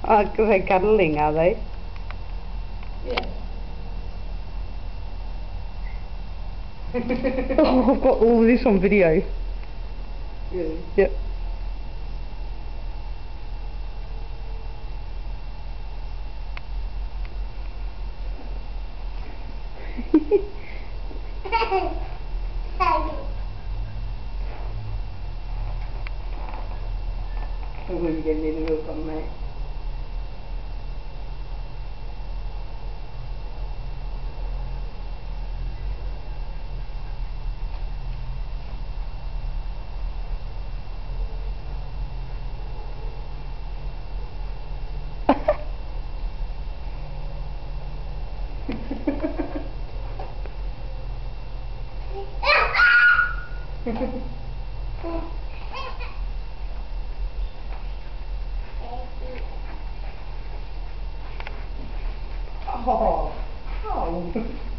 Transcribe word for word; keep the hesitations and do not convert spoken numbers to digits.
Oh, they're cuddling, are they? Yeah. Oh, I've got all of this on video. Really? Yep. I'm going to get any milk on mate. Oh, oh.